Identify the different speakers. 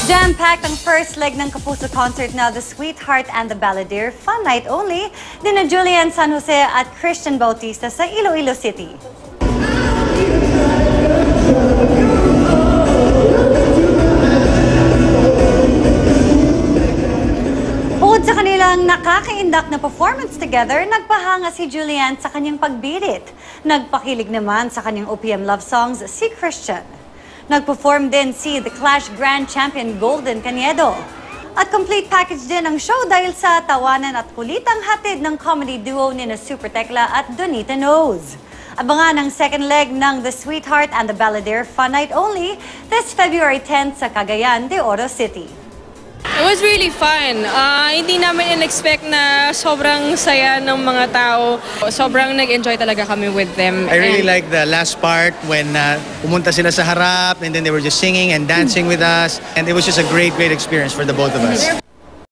Speaker 1: Jam-packed ang first leg ng Kapuso concert na The Sweetheart and the Balladeer, fun night only, dina Julian San Jose at Christian Bautista sa Iloilo City. Bukod sa kanilang nakakaindak na performance together, nagpahanga si Julian sa kanyang pagbirit. Nagpakilig naman sa kanyang OPM love songs si Christian. Nag-perform din si The Clash Grand Champion Golden Caniedo. At complete package din ang show dahil sa tawanan at kulitang hatid ng comedy duo ni Super Tekla at Donita Knows. Abangan ang second leg ng The Sweetheart and the Balladeer Fun Night Only this February 10 sa Cagayan de Oro City.
Speaker 2: It was really fun. Hindi namin in-expect na sobrang saya ng mga tao. Sobrang nag-enjoy talaga kami with them.
Speaker 3: I really like the last part when pumunta sila sa harap and then they were just singing and dancing with us. And it was just a great experience for the both of us.